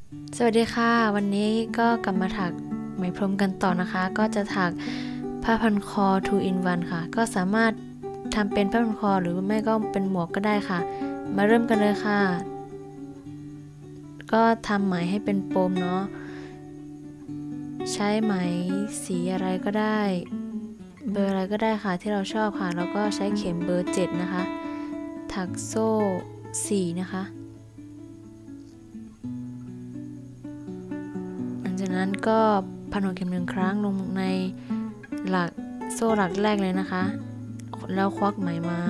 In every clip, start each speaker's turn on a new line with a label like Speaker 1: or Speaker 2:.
Speaker 1: สวัสดีค่ะวันนี้ก็กลับมาถักไหมพรมกันต่อนะคะก็จะถักผ้าพันคอ 2 in 1 ค่ะก็สามารถทำเป็นผ้าพันคอหรือไม่ก็เป็นหมวกก็ได้ค่ะมาเริ่มกันเลยค่ะก็ทำไหมให้เป็นปมเนาะใช้ไหมสีอะไรก็ได้เบอร์อะไรก็ได้ค่ะที่เราชอบค่ะแล้วก็ใช้เข็มเบอร์7นะคะถักโซ่4นะคะจากนั้นก็พันหัวเข็ม1 ครั้งลงในหลักโซ่หลักแรกเลยนะคะแล้วควักไหมมา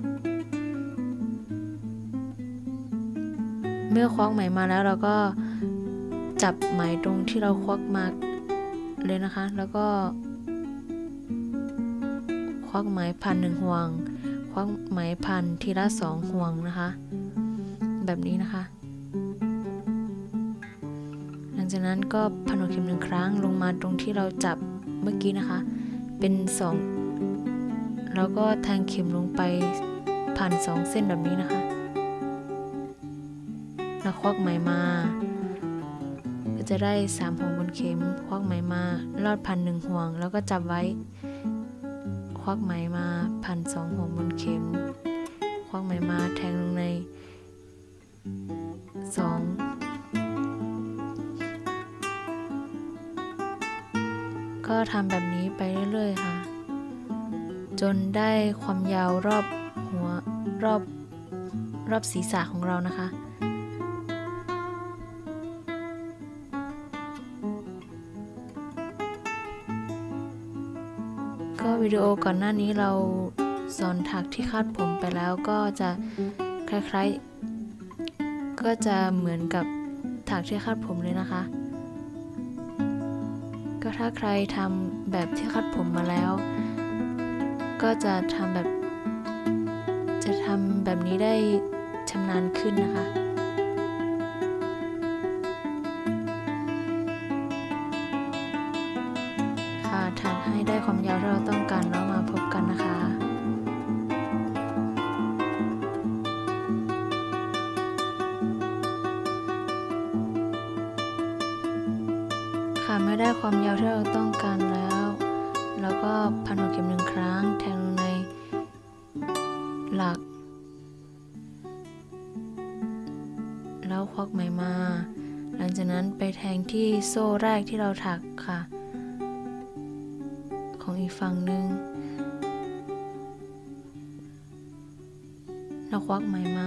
Speaker 1: เมื่อควักไหมมาแล้วเราก็จับไหมตรงที่เราควักมาเลยนะคะแล้วก็ควักไหมพัน1 ห่วงควักไหมพันทีละ2 ห่วงนะคะแบบนี้นะคะหลังจากนั้นก็พันหัวเข็ม1 ครั้งลงมาตรงที่เราจับเมื่อกี้นะคะเป็น2แล้วก็แทงเข็มลงไปผ่าน2 เส้นแบบนี้นะคะแล้วควักไหมมาก็จะได้3 ห่วงบนเข็มควักไหมมาลอดพัน1 ห่วงแล้วก็จับไว้ควักไหมมาพัน2 ห่วงบนเข็มควักไหมมาแทงลงใน2ก็ทำแบบนี้ไปเรื่อยๆค่ะจนได้ความยาวรอบหัวรอบศีรษะของเรานะคะก็วิดีโอก่อนหน้านี้เราสอนถักที่คาดผมไปแล้วก็จะคล้ายๆก็จะเหมือนกับถักที่คาดผมเลยนะคะก็ถ้าใครทำแบบที่คาดผมมาแล้วก็จะทำแบบนี้ได้ชำนาญขึ้นนะคะค่ะถักให้ได้ความยาวที่เราต้องการแล้วมาพบกันนะคะค่ะเมื่อได้ความยาวที่เราต้องการแล้วเราก็พันหัวเข็ม1 ครั้งแทงลงในหลักแล้วควักไหมมาหลังจากนั้นไปแทงที่โซ่แรกที่เราถักค่ะของอีกฝั่งหนึ่งแล้วควักไหมมา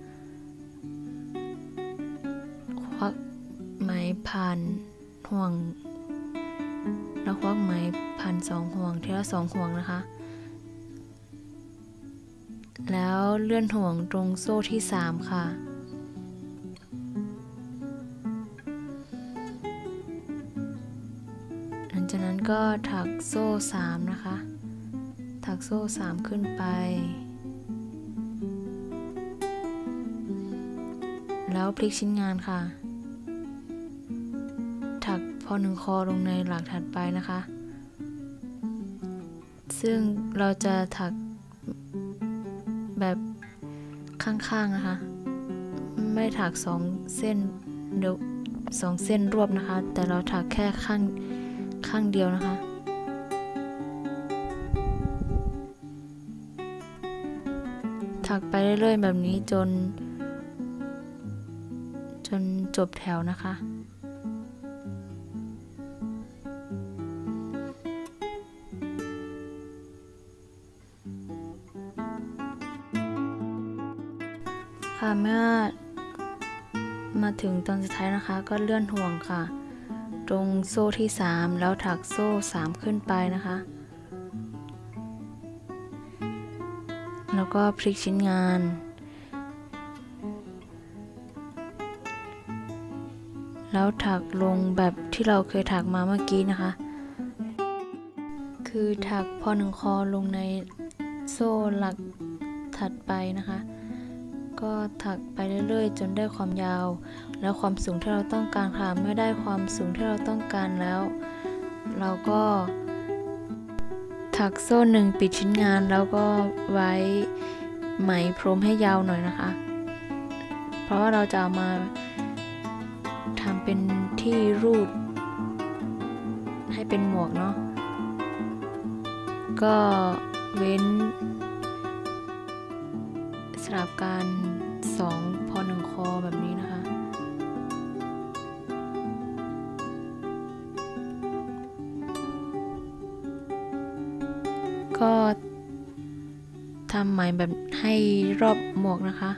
Speaker 1: ควักไหมผ่านห่วงแล้วควักไหมผ่าน2 ห่วงทีละ2 ห่วงนะคะแล้วเลื่อนห่วงตรงโซ่ที่3ค่ะหลังจากนั้นก็ถักโซ่3นะคะถักโซ่3ขึ้นไปแล้วพลิกชิ้นงานค่ะถักพอ1 คอลงในหลักถัดไปนะคะซึ่งเราจะถักแบบข้างๆนะคะไม่ถัก2 เส้นเดี๋ยว2 เส้นรวบนะคะแต่เราถักแค่ข้างเดียวนะคะถักไปเรื่อยๆแบบนี้จนจบแถวนะคะค่ะเมื่อมาถึงตอนสุดท้ายนะคะก็เลื่อนห่วงค่ะตรงโซ่ที่3แล้วถักโซ่3ขึ้นไปนะคะแล้วก็พลิกชิ้นงานแล้วถักลงแบบที่เราเคยถักมาเมื่อกี้นะคะคือถักพอ1 คอลงในโซ่หลักถัดไปนะคะก็ถักไปเรื่อยๆจนได้ความยาวแล้วความสูงที่เราต้องการค่ะเมื่อได้ความสูงที่เราต้องการแล้วเราก็ถักโซ่1ปิดชิ้นงานแล้วก็ไว้ไหมพรมให้ยาวหน่อยนะคะเพราะว่าเราจะเอามาทำเป็นที่รูดให้เป็นหมวกเนาะก็เว้นสลับกัน2 พอ 1 คอแบบนี้นะคะก็ทำไหมแบบให้รอบหมวกนะคะ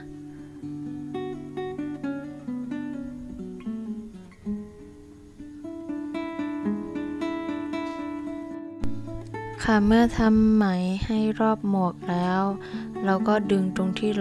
Speaker 1: ค่ะเมื่อทำไหมให้รอบหมวกแล้วเราก็ดึงตรงที่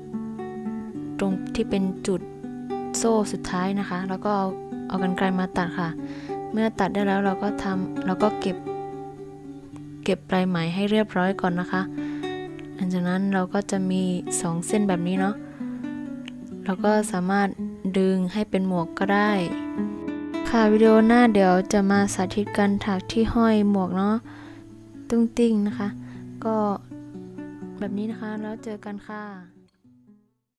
Speaker 1: เป็นจุดโซ่สุดท้ายนะคะแล้วก็เอากรรไกรมาตัดค่ะเมื่อตัดได้แล้วเราก็เก็บปลายไหมให้เรียบร้อยก่อนนะคะหลังจากนั้นเราก็จะมี2 เส้นแบบนี้เนาะเราก็สามารถดึงให้เป็นหมวกก็ได้ค่ะวิดีโอหน้าเดี๋ยวจะมาสาธิตการถักที่ห้อยหมวกเนาะตุ้งติ้งนะคะก็แบบนี้นะคะแล้วเจอกันค่ะ